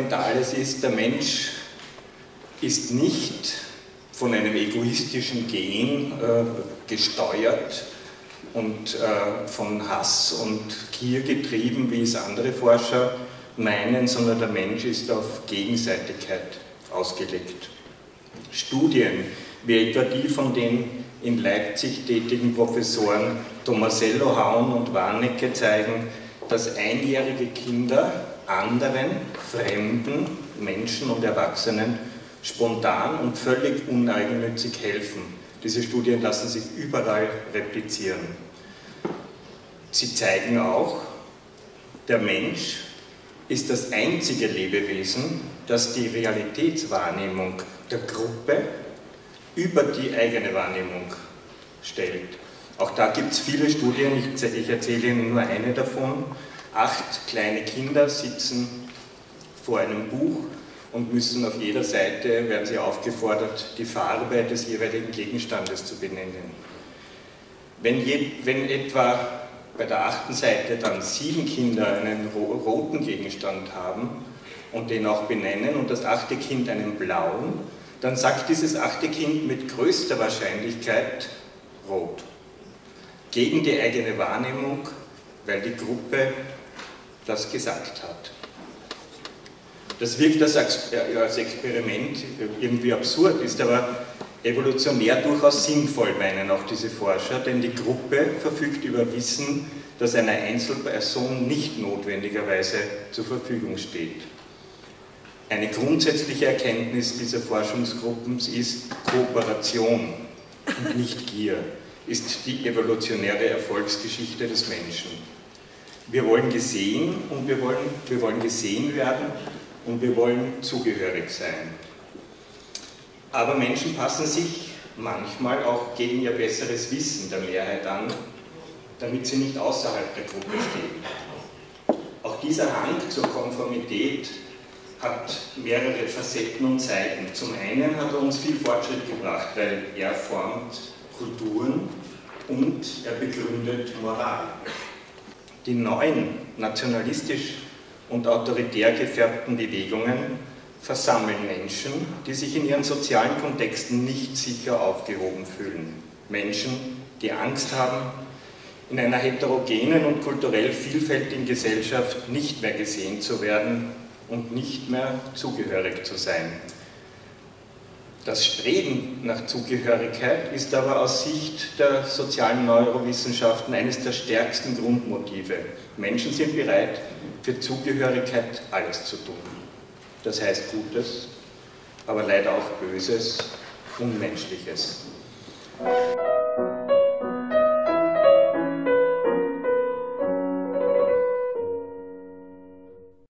Fundamentales ist, der Mensch ist nicht von einem egoistischen Gen gesteuert und von Hass und Gier getrieben, wie es andere Forscher meinen, sondern der Mensch ist auf Gegenseitigkeit ausgelegt. Studien, wie etwa die von den in Leipzig tätigen Professoren Tomasello, Haun und Warnecke, zeigen, dass einjährige Kinder anderen, fremden Menschen und Erwachsenen spontan und völlig uneigennützig helfen. Diese Studien lassen sich überall replizieren. Sie zeigen auch, der Mensch ist das einzige Lebewesen, das die Realitätswahrnehmung der Gruppe über die eigene Wahrnehmung stellt. Auch da gibt es viele Studien, ich erzähle Ihnen nur eine davon. 8 kleine Kinder sitzen vor einem Buch und müssen auf jeder Seite, werden sie aufgefordert, die Farbe des jeweiligen Gegenstandes zu benennen. Wenn etwa bei der 8. Seite dann 7 Kinder einen roten Gegenstand haben und den auch benennen und das 8. Kind einen blauen, dann sagt dieses 8. Kind mit größter Wahrscheinlichkeit rot. Gegen die eigene Wahrnehmung, weil die Gruppe das gesagt hat. Das wirkt als Experiment irgendwie absurd, ist aber evolutionär durchaus sinnvoll, meinen auch diese Forscher, denn die Gruppe verfügt über Wissen, das einer Einzelperson nicht notwendigerweise zur Verfügung steht. Eine grundsätzliche Erkenntnis dieser Forschungsgruppen ist Kooperation und nicht Gier, ist die evolutionäre Erfolgsgeschichte des Menschen. Wir wollen gesehen und wir wollen gesehen werden und wir wollen zugehörig sein. Aber Menschen passen sich manchmal auch gegen ihr besseres Wissen der Mehrheit an, damit sie nicht außerhalb der Gruppe stehen. Auch dieser Hang zur Konformität hat mehrere Facetten und Seiten. Zum einen hat er uns viel Fortschritt gebracht, weil er formt Kulturen und er begründet Moral. Die neuen nationalistisch und autoritär gefärbten Bewegungen versammeln Menschen, die sich in ihren sozialen Kontexten nicht sicher aufgehoben fühlen. Menschen, die Angst haben, in einer heterogenen und kulturell vielfältigen Gesellschaft nicht mehr gesehen zu werden und nicht mehr zugehörig zu sein. Das Streben nach Zugehörigkeit ist aber aus Sicht der sozialen Neurowissenschaften eines der stärksten Grundmotive. Menschen sind bereit, für Zugehörigkeit alles zu tun. Das heißt Gutes, aber leider auch Böses, Unmenschliches.